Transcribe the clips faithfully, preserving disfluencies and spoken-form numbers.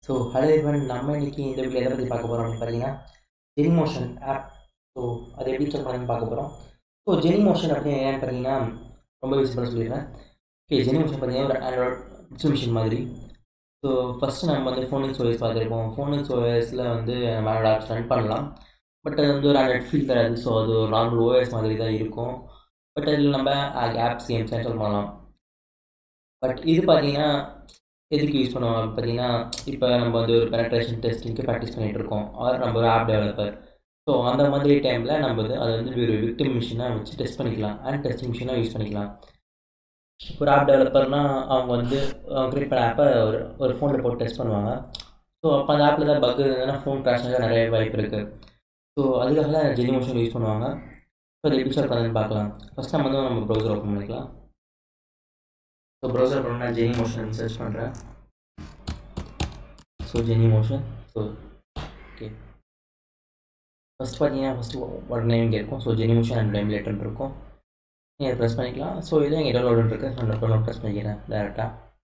So hello everyone, நம்ம இன்னைக்கு இந்த வீடியோ எதை பற்றி பார்க்க போகிறோம் அப்படின்னு பார்த்தீங்கன்னா ஜெனிமோஷன் ஆப். ஸோ அதை எப்படி செக் பண்ணி பார்க்க போகிறோம். ஸோ ஜெனிமோஷன் அப்படின்னு என்னென்னு பார்த்தீங்கன்னா ரொம்ப விசிபிளாக சொல்லிடுறேன். ஓகே, ஜெனிமோஷன் பார்த்தீங்கன்னா ஒரு ஆண்ட்ராய்ட் விர்ச்சுவல் மிஷின் மாதிரி. ஸோ ஃபஸ்ட்டு நம்ம வந்து ஃபோனிக்ஸ் ஓஎஸ் பார்த்துருப்போம். ஃபோனிக்ஸ் ஓஎஸில் வந்து நம்ம ஆண்ட்ராய்ட் ஆப்ஸ் ரன் பண்ணலாம். பட் அது வந்து ஒரு ஆண்ட்ராய்ட் ஃபீல் தராது. ஸோ அது ஒரு நார்மல் ஓஎஸ் மாதிரி தான் இருக்கும். பட் அதில் நம்ம ஆப்ஸ் கேம்ஸ் இன்ஸ்டால் பண்ணலாம். பட் இது பார்த்தீங்கன்னா எதுக்கு யூஸ் பண்ணுவோம் அப்படின்னு பார்த்தீங்கன்னா, இப்போ நம்ம வந்து ஒரு பெனட்ரேஷன் டெஸ்டிங்க்கு ப்ராக்டிஸ் பண்ணிகிட்டு இருக்கோம். ஆர் நம்ம ஒரு ஆப் டெவலப்பர். ஸோ அந்த மாதிரி டைமில் நம்ம வந்து அதை வந்து ஒரு விக்டிம் மிஷினாக வச்சு டெஸ்ட் பண்ணிக்கலாம். அண்ட் டெஸ்டிங் மிஷினாக யூஸ் பண்ணிக்கலாம். ஒரு ஆப் டெவலப்பர்னால் அவங்க வந்து க்ரியேட் பண்ண ஆப்பை ஒரு ஒரு ஃபோனில் போட்டு டெஸ்ட் பண்ணுவாங்க. ஸோ அப்போ அந்த ஆப்பில் தான் பக் இருந்ததுன்னா ஃபோன் கிராஷ் ஆக நிறைய வாய்ப்பு இருக்குது. ஸோ அதுக்காக தான் ஜெனிமோஷன் யூஸ் பண்ணுவாங்க. ஸோ அது எப்படி சார் பண்ணுறதுன்னு பார்க்கலாம். ஃபஸ்ட் நம்ம வந்து நம்ம ப்ரௌசர் ஓப்பன் பண்ணிக்கலாம். ஸோ ப்ரௌசர் பண்ணால் ஜெனிமோஷன் சர்ச் பண்ணுறேன். So Genymotion. So okay, first பார்த்தீங்கன்னா ஃபஸ்ட்டு ஒரு நேம் இங்கே இருக்கும். ஸோ ஜெனிமோஷன் அண்ட் எமுலேட்டர் இருக்கும். நீங்கள் ப்ரெஸ் பண்ணிக்கலாம். ஸோ இதில் இங்கே டவுன்லோட் இருக்குது. நான் டவுன்லோட் ப்ரெஸ் பண்ணிக்கிறேன் டேரெக்டாக.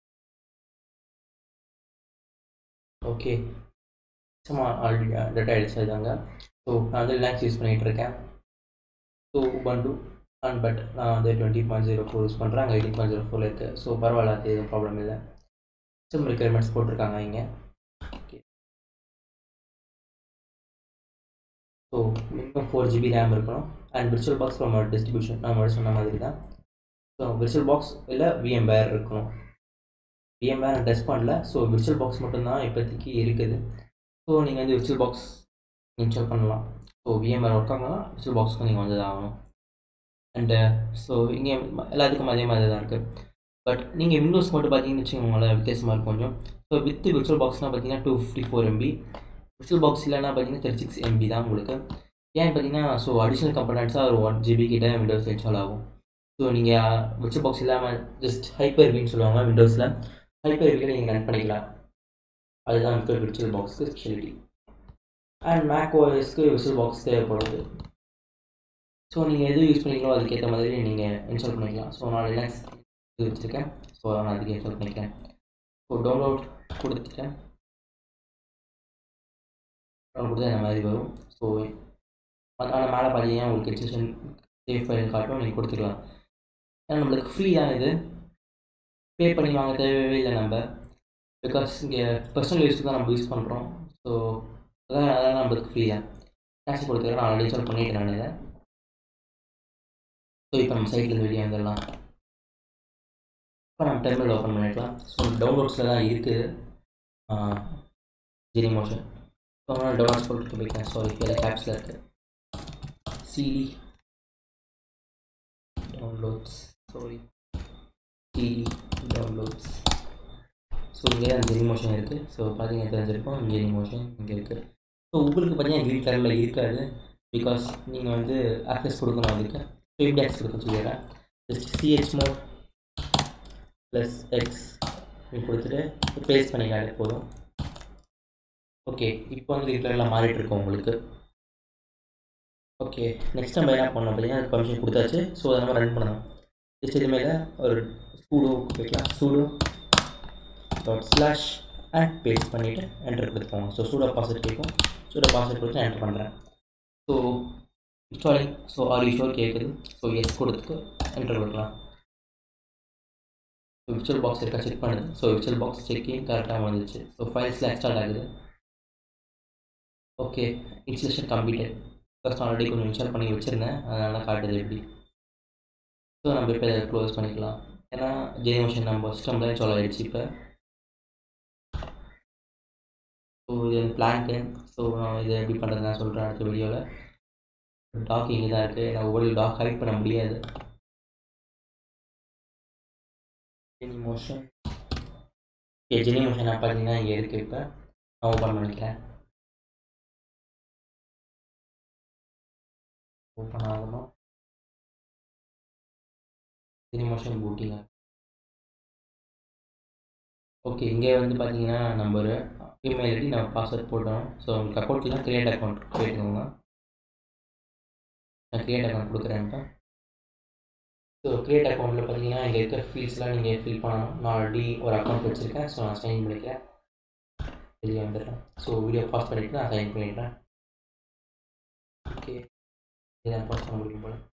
ஓகே, சும்மா ஆல்ரெடி டேட்டா எடுத்து செய்தாங்க. ஸோ நான் வந்து லினக்ஸ் யூஸ் பண்ணிகிட்டு இருக்கேன். ஸோ உபுண்டு அண்ட் பட் நான் வந்து twenty point zero four use பண்ணுறேன். அங்கே எயிட்டீன் பாயிண்ட் ஜீரோ ஃபோரில் இருக்குது. ஸோ பரவாயில்ல, அது எதுவும் ப்ராப்ளம் இல்லை. சிம் ரிக்யர்மெண்ட்ஸ் போட்டிருக்காங்க இங்கே. Okay, so minimum four GB RAM இருக்கணும். அண்ட் விர்ச்சுவல் பாக்ஸ் நம்ம டிஸ்ட்ரிபியூஷன் நம்ம சொன்ன மாதிரி தான். ஸோ விர்ச்சுவல் பாக்ஸ் இல்லை விஎம்வேர் இருக்கணும். விஎம்வேர் நான் டெஸ்ட் பண்ணல. ஸோ விர்ச்சுவல் பாக்ஸ் மட்டும்தான் இப்போதைக்கு இருக்குது. ஸோ நீங்கள் வந்து விர்ச்சுவல் பாக்ஸ் இன்ஸ்டால் பண்ணலாம். ஸோ விஎம்வேர் ஒர்க் ஆகலாம், விர்ச்சுவல் பாக்ஸ்க்கு நீங்கள் வந்து ஆகணும். அண்டு ஸோ இங்கே எல்லாத்துக்கும் அதே மாதிரி தான் இருக்குது. பட் நீங்கள் விண்டோஸ் மட்டும் பார்த்தீங்கன்னு வச்சுக்கோங்களேன், வித்தியாசமாக இருக்கும் கொஞ்சம். ஸோ வித் விர்ச்சுவல் பாக்ஸ்னால் பார்த்தீங்கன்னா two fifty four MB. Virtual Box இல்லைன்னா பார்த்தீங்கன்னா தேர்ட்டி சிக்ஸ் எம்பி தான் உங்களுக்கு. ஏன் பார்த்தீங்கன்னா ஸோ அடிஷ்னல் கம்பனண்ட்ஸாக ஒரு ஒன் ஜிபி கிட்ட விண்டோஸ் இன்ஸ்டால் ஆகும். ஸோ நீங்கள் விர்ச்சுவல் பாக்ஸ் இல்லாமல் ஜஸ்ட் ஹைப்பர் வின்னு சொல்லுவாங்க விண்டோஸில். ஹைப்பர் வியில் நீங்கள் ரன் பண்ணிக்கலாம். அதுதான் வந்து விர்ச்சுவல் பாக்ஸ்க்கு ஸ்பெஷாலிட்டி. அண்ட் மேக் ஓஎஸ்க்கு விர்ச்சுவல் பாக்ஸ் தேவைப்படுது. ஸோ நீங்கள் எது யூஸ் பண்ணிக்கலாம் அதுக்கேற்ற மாதிரி நீங்கள் இன்ஸ்டால் பண்ணிக்கலாம். ஸோ நான் லினக்ஸ் இது வச்சுருக்கேன். ஸோ நான் அதுக்கு இன்ஸ்டால் பண்ணிக்கிறேன். ஸோ டவுன்லோட் கொடுத்துட்டேன். டவுன்லோட் கொடுத்து அந்த மாதிரி வரும். ஸோ அதனால் மேலே பார்த்தீங்கன்னா உங்களுக்கு எக்ஸ்டென்ஷன் சேவ் ஃபைல் காட்டும், நீங்கள் கொடுத்துக்கலாம். ஏன்னா நம்மளுக்கு ஃப்ரீ தான் இது, பே பண்ணி வாங்க தேவையே இல்லை நம்ம. பிகாஸ் இங்கே பர்சனல் யூஸ்க்கு தான் நம்ம யூஸ் பண்ணுறோம். ஸோ அதான் அதெல்லாம் நம்மளுக்கு ஃப்ரீ தான். கேஷ் கொடுத்துருக்கேன். நான் ஆல்ரெடி இன்ஸ்டால் பண்ணிட்டேன் நான் இதை. ஸோ இப்போ நம்ம சைட்லேருந்து வெளியே வந்துடலாம். இப்போ நம்ம டெர்மினல் ஓப்பன் பண்ணிக்கலாம். ஸோ டவுன்லோட்ஸில் தான் இருக்குது ஜெனிமோஷன். ஸோ அதனால் டவுன்லோட்ஸ் போட்டு போய்க்கலாம். ஸோ இப்போ எல்லாம் கேப்ஸில் இருக்குது. CD downloads sorry CD downloads. So இங்கே தான் ஜெனிமோஷன் இருக்குது. ஸோ பார்த்தீங்கன்னா தெரிஞ்சிருக்கோம் ஜெனிமோஷன் இங்கே இருக்குது. ஸோ உங்களுக்கு பார்த்தீங்கன்னா க்ரீன் கலரில் இருக்காது. பிகாஸ் நீங்கள் வந்து ஆக்சஸ் கொடுக்கணும் அதுக்கு. ஸோ எப்படி ஆக்சஸ் கொடுக்க சொல்லிடுறேன். Just CH mod plus X கொடுத்துட்டு பேஸ்ட் பண்ணிக்காலே போதும். ஓகே, இப்போ வந்து க்ரீன் கலரில் மாறிட்டு இருக்கோம் உங்களுக்கு. ஓகே, நெக்ஸ்ட் நம்ம என்ன பண்ணோம் பார்த்தீங்கன்னா அது பர்மிஷன் கொடுத்தாச்சு. ஸோ அதை நம்ம ரன் பண்ணலாம். ஜஸ்ட் இது மேலே ஒரு சூடோ வைக்கலாம். Sudo dot slash and paste பண்ணிவிட்டு என்டர் கொடுத்துக்கோங்க. ஸோ சூடோ பாஸ்வேர்ட் கேட்கும். சூடோ பாஸ்வேர்ட் கொடுத்து என்டர் பண்ணுறேன். So installing. So are you sure கேட்குது. ஸோ எஸ் கொடுத்துட்டு என்டர் கொடுக்கலாம். ஸோ விர்ச்சுவல் பாக்ஸ் இருக்கா செக் பண்ணுது. ஸோ விர்ச்சுவல் பாக்ஸ் செக்கிங் கரெக்டாக வந்துச்சு. ஸோ ஃபைல்ஸில் இன்ஸ்டால் ஆகுது. Okay, installation completed. First already கொஞ்சம் இன்ஸ்டால் பண்ணி வச்சுருந்தேன், அதனால காட்டுது எப்படி. ஸோ நம்ம இப்போ இதை க்ளோஸ் பண்ணிக்கலாம். ஏன்னா ஜெனிமோஷன் நம்ம சிஸ்டமில் இன்ஸ்டால் ஆகிடுச்சு இப்போ. ஸோ இது பிளான்க்கு. ஸோ நான் இதை எப்படி பண்ணுறது நான் சொல்கிறேன் அடுத்த வீடியோவில். டாக் இங்கே தான் இருக்குது. நான் ஒவ்வொரு டாக் ஹைட் பண்ண முடியாது. ஜெனிமோஷன் ஓகே, ஜெனிமோஷன் நான் பார்த்தீங்கன்னா இங்கே இருக்குது. இப்போ நான் ஓப்பன் பண்ணிக்கிறேன். ஓப்பன் ஆகணும். ஜெனிமோஷன் பூட்டிங்க. ஓகே, இங்கே வந்து பார்த்தீங்கன்னா நம்ம ஒரு இமெயில் ஐடி நம்ம பாஸ்வேர்ட் போட்டோம். ஸோ உங்களுக்கு அக்கௌண்ட்லாம் க்ரியேட் அக்கௌண்ட் கேட்டுக்கோங்க. நான் க்ரியேட் அக்கௌண்ட் கொடுக்குறேன் இப்போ. ஸோ க்ரியேட் அக்கௌண்ட்டில் பார்த்தீங்கன்னா இங்கே இருக்கிற ஃபீல்ட்ஸ்லாம் நீங்கள் ஃபில் பண்ணணும். நான் ஆல்ரெடி ஒரு அக்கௌண்ட் வச்சுருக்கேன். ஸோ நான் சைன் பண்ணிக்கிறேன். வெளியே வந்துடுறேன். ஸோ வீடியோ பாஸ் பண்ணிவிட்டு நான் சைன் பண்ணிடுறேன். ஓகே, இதான் பாஸ் பண்ண முடியும் போல்.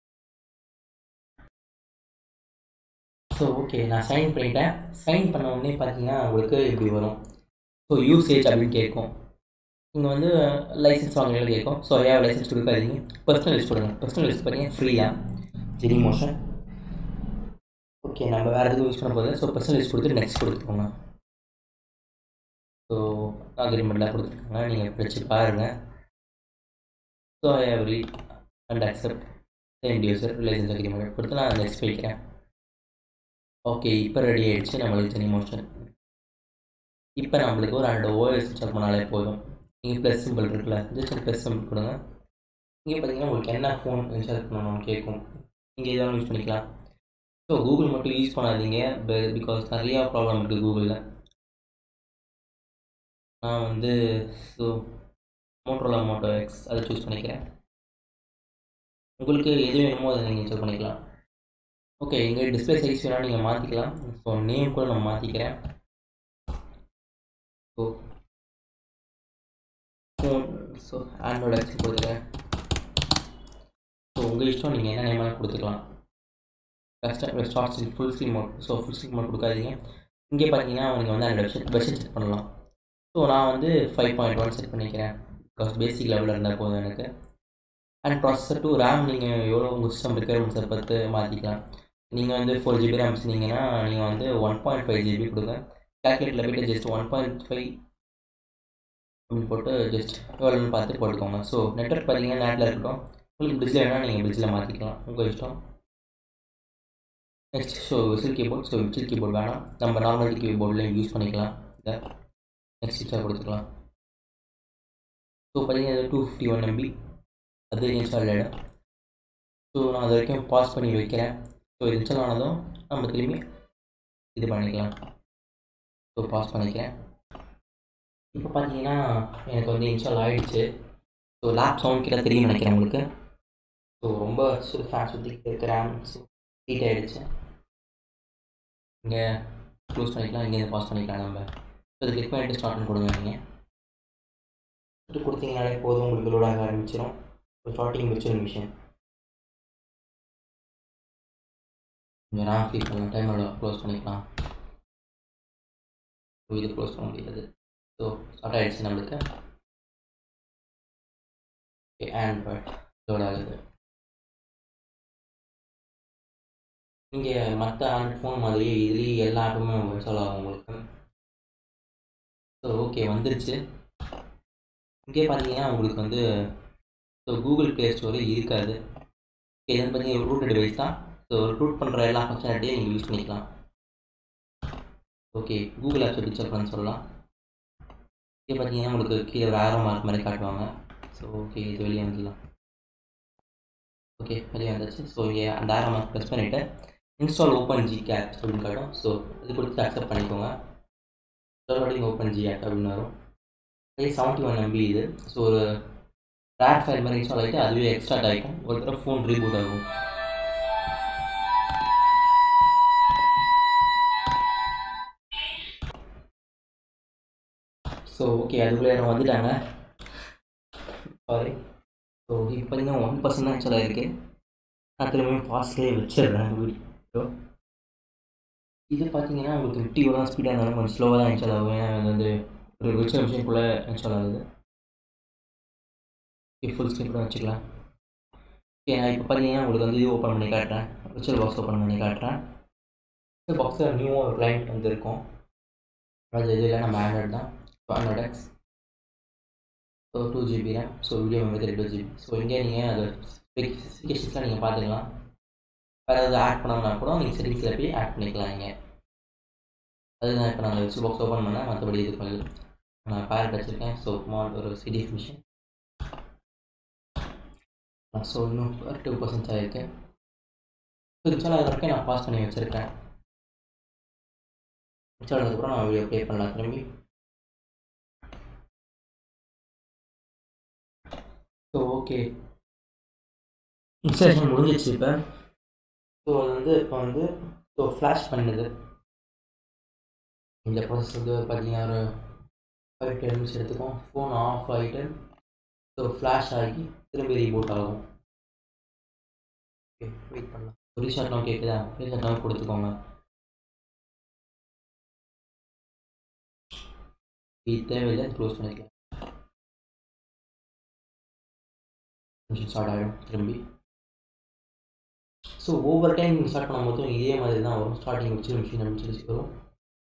ஸோ ஓகே, நான் சைன் பண்ணிட்டேன். சைன் பண்ண உடனே பார்த்தீங்கன்னா உங்களுக்கு இப்படி வரும். ஸோ யூசேஜ் அப்படின்னு கேட்கும். இங்கே வந்து லைசன்ஸ் வாங்கினாலும் கேட்கும். ஸோ ஏன் லைசன்ஸ் கொடுக்காதீங்க, பர்சனல் யூஸ் கொடுங்க. பர்சனல் யூஸ் பார்த்தீங்கன்னா ஃப்ரீயாக ஜெனி மோஷன். ஓகே, நம்ம வேறு எதுவும் யூஸ் பண்ண போதில்லை. ஸோ பர்சனல் யூஸ் கொடுத்து நெக்ஸ்ட் கொடுத்துக்கோங்க. ஸோ அக்ரிமெண்ட்லாம் கொடுத்துருக்காங்க, நீங்கள் படித்து பாருங்கள். So I have read and accept same user license agreement கொடுத்து நான் நெக்ஸ்ட் வைக்கிறேன். ஓகே, இப்போ ரெடி ஆகிடுச்சு நம்மளுக்கு ஜெனி மோஷன். இப்போ நம்மளுக்கு ஒரு ரெண்டு ஓஎஸ் செக் பண்ணாலே போதும். நீங்கள் ப்ளஸ் சிம்பிள் இருக்குல்ல, ஜஸ்ட் ப்ளஸ் சிம்பிள் கொடுங்க. இங்கே பார்த்தீங்கன்னா உங்களுக்கு என்ன ஃபோன் இன்ஸ்டால் பண்ணணும்னு கேட்கும். நீங்கள் எதாவது யூஸ் பண்ணிக்கலாம். ஸோ கூகுள் மட்டும் யூஸ் பண்ணாதீங்க, பிகாஸ் நிறையா ப்ராப்ளம் இருக்குது கூகுளில். நான் வந்து ஸோ மோட்டோரோலா மோட்டோ எக்ஸ் அதை சூஸ் பண்ணிக்கிறேன். உங்களுக்கு எது வேணுமோ அதை நீங்கள் இன்ஸ்டால் பண்ணிக்கலாம். ஓகே, எங்கள் டிஸ்பிளே சைஸ் வேணால் நீங்கள் மாற்றிக்கலாம். ஸோ நேம் கூட நான் மாற்றிக்கிறேன். So phone so Android X கொடுத்துக்கிறேன். ஸோ உங்கள் இஷ்டம், நீங்கள் என்ன நேம் வேணால் கொடுத்துக்கலாம். Custom short screen full screen mode. So full screen mode கொடுக்காதீங்க. இங்கே பார்த்தீங்கன்னா நீங்கள் வந்து அந்த வெர்ஷன் வெர்ஷன் செட் பண்ணலாம். ஸோ நான் வந்து ஃபைவ் பாயிண்ட் ஒன் செட் பண்ணிக்கிறேன், பிகாஸ் பேசிக் லெவலில் இருந்தால் போதும் எனக்கு. அண்ட் ப்ராசஸர் டூ ரேம் நீங்கள் எவ்வளோ உங்கள் சிஸ்டம் ரிக்யர்மெண்ட்ஸை பார்த்து மாற்றிக்கலாம். நீங்கள் வந்து ஃபோர் ஜிபி ரேம் வச்சுருந்தீங்கன்னா நீங்கள் வந்து ஒன் பாயிண்ட் ஃபைவ் ஜிபி கொடுங்க. கேல்குலேட்டில் போய்ட்டு ஜஸ்ட் ஒன் பாயிண்ட் ஃபைவ் அப்படின்னு போட்டு ஜஸ்ட் எவ்வளோன்னு பார்த்து போட்டுக்கோங்க. ஸோ நெட்ஒர்க் பார்த்தீங்கன்னா நேட்டில் இருக்கட்டும். உங்களுக்கு பிரிட்ஜில் வேணால் நீங்கள் பிரிட்ஜில் மாற்றிக்கலாம், உங்கள் இஷ்டம். நெக்ஸ்ட் ஸோ விசில் கீபோர்ட். ஸோ விசில் கீபோர்ட் வேணாம், நம்ம நார்மல் கீபோர்ட்லேயும் யூஸ் பண்ணிக்கலாம். இதை நெக்ஸ்ட் இன்ஸ்டால் கொடுத்துக்கலாம். ஸோ பார்த்தீங்கன்னா டூ ஃபிஃப்டி ஒன் எம்பி அது இன்ஸ்டால் ஆகிடும். ஸோ நான் அது வரைக்கும் பாஸ் பண்ணி வைக்கிறேன். ஸோ இது இன்ஸ்டால் ஆனதும் நம்ம திரும்பி இது பண்ணிக்கலாம். ஸோ பாஸ் பண்ணிக்கிறேன். இப்போ பார்த்தீங்கன்னா எனக்கு வந்து இன்ஸ்டால் ஆகிடுச்சு. ஸோ லேப் சவுண்ட் கிட்ட தெரியும் நினைக்கிறேன் உங்களுக்கு. ஸோ ரொம்ப சு ஃபேன் சுற்றிக்கிட்டு இருக்க ரேம் ஸோ ஹீட் ஆகிடுச்சு. இங்கே க்ளோஸ் பண்ணிக்கலாம், இங்கேருந்து பாஸ் பண்ணிக்கலாம் நம்ம. ஸோ இது கிளிக் பண்ணிட்டு ஸ்டார்ட்னு கொடுங்க. நீங்கள் இது கொடுத்தீங்கனாலே போதும், உங்களுக்கு லோட் ஆக ஆரம்பிச்சிடும். ஸோ ஸ்டார்டிங் விர்ச்சுவல் மிஷின் கொஞ்சம் ரேம் ஃப்ரீ பண்ணலாம், டைமோட க்ளோஸ் பண்ணிக்கலாம். ஸோ இது க்ளோஸ் பண்ண முடியாது. ஸோ ஸ்டார்ட் ஆகிடுச்சு நம்மளுக்கு. ஓகே, ஆண்ட்ராய்ட் லோட் ஆகுது. நீங்கள் மற்ற ஆண்ட்ராய்ட் ஃபோன் மாதிரியே இதுலேயே எல்லா ஆப்புமே இன்ஸ்டால் ஆகும் உங்களுக்கு. ஸோ ஓகே, வந்துருச்சு. இங்கே பார்த்தீங்கன்னா உங்களுக்கு வந்து ஸோ கூகுள் ப்ளே ஸ்டோரு இருக்காது. இதுன்னு பார்த்தீங்கன்னா ரூட் டிவைஸ் தான். ஸோ ரூட் பண்ணுற எல்லா ஃபங்க்ஷனாலிட்டியும் நீங்கள் யூஸ் பண்ணிக்கலாம். ஓகே, கூகுள் ஆப்ஸ் எப்படி செக் பண்ண சொல்லலாம். இங்கே பார்த்தீங்கன்னா உங்களுக்கு கீழே ஒரு ஆரோ மார்க் மாதிரி காட்டுவாங்க. ஸோ ஓகே, இது வெளியே வந்துடலாம். ஓகே, வெளியே வந்துச்சு. ஸோ இங்கே அந்த ஆரோ மார்க் ப்ரெஸ் பண்ணிவிட்டு இன்ஸ்டால் ஓப்பன் ஜி கேப்ஸ் அப்படின்னு காட்டும். ஸோ இது கொடுத்து அக்செப்ட் பண்ணிக்கோங்க. டவுன்லோடிங் ஓப்பன் ஜி ஆப் அப்படின்னு வரும். அதே செவன்ட்டி ஒன் எம்பி இது. ஸோ ஒரு ரேட் ஃபைல் மாதிரி இன்ஸ்டால் ஆகிட்டு அதுவே எக்ஸ்ட்ராக்ட் ஆகிக்கும். ஒரு தடவை ஃபோன் ரீபூட் ஆகும். ஸோ ஓகே, அதுக்குள்ளே யாரும் வந்துட்டாங்க. சாரி. ஸோ இப்போ பார்த்தீங்கன்னா ஒன் பர்சன்ட் தான் இன்ஸ்டால் ஆகிருக்கு. நான் திரும்பியும் ஃபாஸ்ட்லேயே வச்சிடுறேன் வீடியோ. இது பார்த்தீங்கன்னா உங்களுக்கு ஃபிஃப்டி எவ்வளோ ஸ்பீடாக இருந்தாலும் கொஞ்சம் ஸ்லோவாக தான் இன்ஸ்டால் ஆகும். ஏன்னா அது வந்து ஒரு விர்ச்சுவல் மிஷின்குள்ளே இன்ஸ்டால் ஆகுது. ஃபுல் ஸ்க்ரீன் கூட வச்சுக்கலாம். ஓகே, நான் இப்போ பார்த்தீங்கன்னா உங்களுக்கு வந்து இது ஓப்பன் பண்ணி காட்டுறேன். விர்ச்சுவல் பாக்ஸ் ஓப்பன் பண்ணி காட்டுறேன். விர்ச்சுவல் பாக்ஸில் நியூவாக ஒரு கிளைண்ட் வந்து இருக்கும். அது இது இல்லை, நம்ம ஆண்ட்ராய்டு தான். So Android X. So two GB RAM. So video memory two GB. So இங்கே நீங்கள் அது ஸ்பெசிஃபிகேஷன்ஸ்லாம் நீங்கள் பார்த்துக்கலாம். வேறு ஏதாவது ஆட் பண்ணோம்னா கூட நீங்கள் செட்டிங்ஸில் போய் ஆட் பண்ணிக்கலாம். இங்கே அதுதான் இப்போ நான் அந்த விர்ச்சுவல் பாக்ஸ் ஓப்பன் பண்ணேன். மற்றபடி இது பண்ணல. நான் பேரட் வச்சுருக்கேன். ஸோ மால் ஒரு சிடிஎஃப் மிஷின். ஸோ இன்னும் டூ பர்சன்ட் ஆகிருக்கு. ஸோ இன்ஸ்டால் ஆகிற வரைக்கும் நான் பாஸ் பண்ணி வச்சுருக்கேன். இன்ஸ்டால் ஆனதுக்கப்புறம் நான் வீடியோ ப்ளே பண்ணலாம் திரும்பி. ஸோ ஓகே, இன்ஸ்டாலேஷன் முடிஞ்சிச்சு இப்போ. ஸோ அது வந்து இப்போ வந்து ஸோ ஃப்ளாஷ் பண்ணுது. இந்த ப்ராசஸ் வந்து பார்த்தீங்கன்னா ஒரு ஃபைவ் டென் மினிட்ஸ் எடுத்துக்கும். ஃபோன் ஆஃப் ஆகிட்டு ஸோ ஃப்ளாஷ் ஆகி திரும்பி ரீபூட் ஆகும். ஓகே வெயிட் பண்ணலாம். ரீஷார்ட் நான் கேட்குதா? ரீஷார்ட் நான் கொடுத்துக்கோங்க. இது தேவையில்லை, க்ளோஸ் பண்ணிக்கலாம். ஸ்டார்ட் ஆகிடும் திரும்பி. ஸோ ஒவ்வொரு டைம் நீங்கள் ஸ்டார்ட் பண்ணும்போதும் இதே மாதிரி தான் வரும். ஸ்டார்டிங் வச்சு மிஷின் அப்படின்னு சொல்லி வரும்.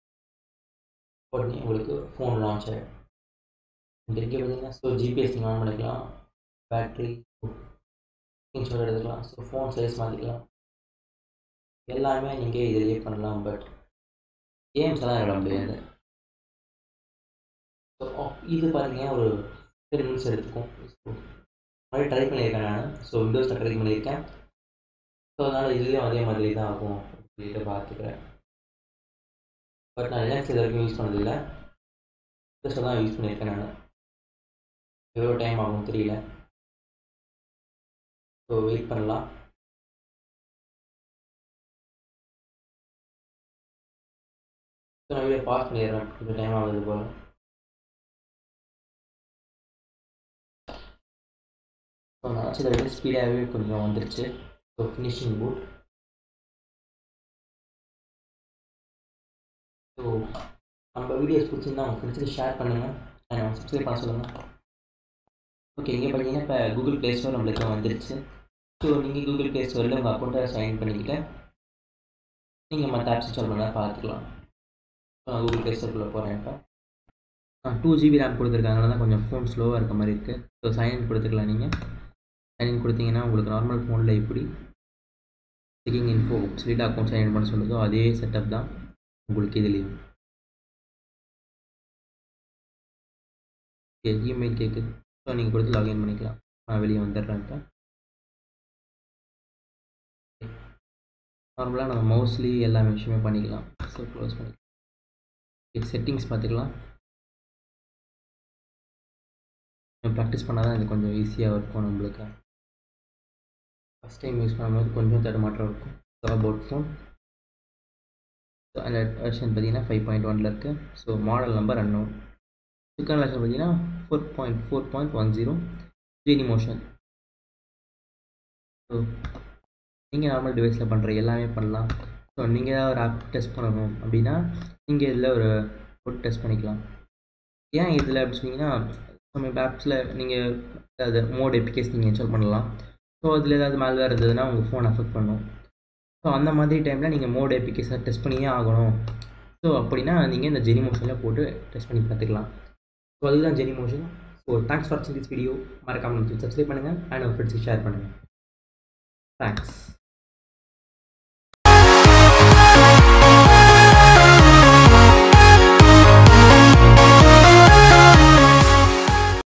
உடனே உங்களுக்கு ஃபோன் லான்ச் ஆகிடும். இங்கே பார்த்தீங்கன்னா ஸோ ஜிபிஎஸ் நீங்கள் ஆன் பண்ணிக்கலாம். பேட்ரி ஸ்க்ரீன்ஷாட் எடுத்துக்கலாம். ஸோ ஃபோன் சைஸ் மாற்றிக்கலாம். எல்லாமே நீங்கள் இதிலேயே பண்ணலாம். பட் கேம்ஸ் எல்லாம் விட முடியாது. ஸோ இது பார்த்தீங்கன்னா ஒரு டென் மினிட்ஸ் எடுத்துக்கும். ஸோ மாதிரி ட்ரை பண்ணியிருக்கேன் நான். ஸோ விண்டோஸில் ட்ரை பண்ணியிருக்கேன். ஸோ அதனால் இதுலேயும் அதே மாதிரி தான் ஆகும் சொல்லிட்டு பார்த்துக்கிறேன். பட் நான் லினக்ஸ் இது வரைக்கும் யூஸ் பண்ணதில்லை. விண்டோஸில் தான் யூஸ் பண்ணியிருக்கேன் நான். எவ்வளோ டைம் ஆகும் தெரியல. ஸோ வெயிட் பண்ணலாம். ஸோ நான் வீடியோ பாஸ் பண்ணிடுறேன். கொஞ்சம் டைம் ஆகுது போல். ஸோ நான் சில விட ஸ்பீடாகவே கொஞ்சம் வந்துருச்சு. So finishing boot. ஸோ நம்ம வீடியோஸ் பிடிச்சிருந்தா உங்கள் ஃப்ரெண்ட்ஸுக்கு ஷேர் பண்ணுங்கள். அண்ட் சப்ஸ்கிரைப் பண்ண சொல்லுங்கள். ஓகே இங்கே பார்த்தீங்கன்னா இப்போ கூகுள் ப்ளே ஸ்டோர் நம்மளுக்கு வந்துருச்சு. ஸோ நீங்கள் கூகுள் ப்ளே ஸ்டோரில் உங்கள் அக்கௌண்ட்டை சைன் பண்ணிக்கிட்டு நீங்கள் மற்ற ஆப்ஸ் இன்ஸ்டால் பண்ணால் பார்த்துக்கலாம். ஸோ நான் கூகுள் ப்ளே ஸ்டோருக்குள்ளே போகிறேன். இப்போ நான் டூ ஜிபி ரேம் கொடுத்துருக்காங்க தான் கொஞ்சம் ஃபோன் ஸ்லோவாக இருக்க மாதிரி இருக்குது. ஸோ சைன்இன் கொடுத்துக்கலாம். நீங்கள் சைன்இன் கொடுத்தீங்கன்னா உங்களுக்கு நார்மல் ஃபோனில் எப்படி செக்கிங் இன்ஃபோ சொல்லிட்டு அக்கௌண்ட் சைன்இன் பண்ண சொல்லுதோ அதே செட்டப் தான் உங்களுக்கு இதுலேயும். ஓகே இமெயில் கேட்குது. ஸோ நீங்கள் கொடுத்து லாகின் பண்ணிக்கலாம். நான் வெளியே வந்துடுறேன். இப்போ நார்மலாக நம்ம மோஸ்ட்லி எல்லா விஷயமே பண்ணிக்கலாம். ஸோ க்ளோஸ் பண்ணிக்கலாம். ஓகே செட்டிங்ஸ் பார்த்துக்கலாம். ப்ராக்டிஸ் பண்ணால் தான் இது கொஞ்சம் ஈஸியாக இருக்கும் நம்மளுக்கு. ஃபஸ்ட் டைம் யூஸ் பண்ணும்போது கொஞ்சம் தடுமாற்றம் இருக்கும். ஸோ அபவுட் ஃபோன் ஸோ அந்த வெர்ஷன் பார்த்தீங்கன்னா ஃபைவ் பாயிண்ட் ஒனில் இருக்குது. So model number unknown. சிக்கன் வெர்ஷன் பார்த்தீங்கன்னா four point four point one zero Genymotion. So நீங்கள் நார்மல் டிவைஸில் பண்ணுற எல்லாமே பண்ணலாம். ஸோ நீங்கள் ஏதாவது ஒரு ஆப் டெஸ்ட் பண்ணணும் அப்படின்னா நீங்கள் இதில் ஒரு போட்டு டெஸ்ட் பண்ணிக்கலாம். ஏன் இதில் அப்படி சொன்னீங்கன்னா நம்ம ஆப்ஸில் நீங்கள் அதாவது மோட் எபிகேஸ் நீங்கள் இன்ஸ்டால் பண்ணலாம். ஸோ அதில் ஏதாவது மேல்வேர் இருந்ததுன்னா உங்கள் ஃபோன் அஃபெக்ட் பண்ணும். ஸோ அந்த மாதிரி டைமில் நீங்கள் மோட் எபிகேஸை டெஸ்ட் பண்ணியே ஆகணும். ஸோ அப்படின்னா நீங்கள் இந்த ஜெனி மோஷனில் போட்டு டெஸ்ட் பண்ணி பார்த்துக்கலாம். ஸோ அதுதான் Genymotion. So thanks for வாட்சிங் திஸ் வீடியோ. மறக்காமல் சப்ஸ்கிரைப் பண்ணுங்கள் அண்ட் உங்கள் ஃப்ரெண்ட்ஸுக்கு ஷேர் பண்ணுங்கள். தேங்க்ஸ்.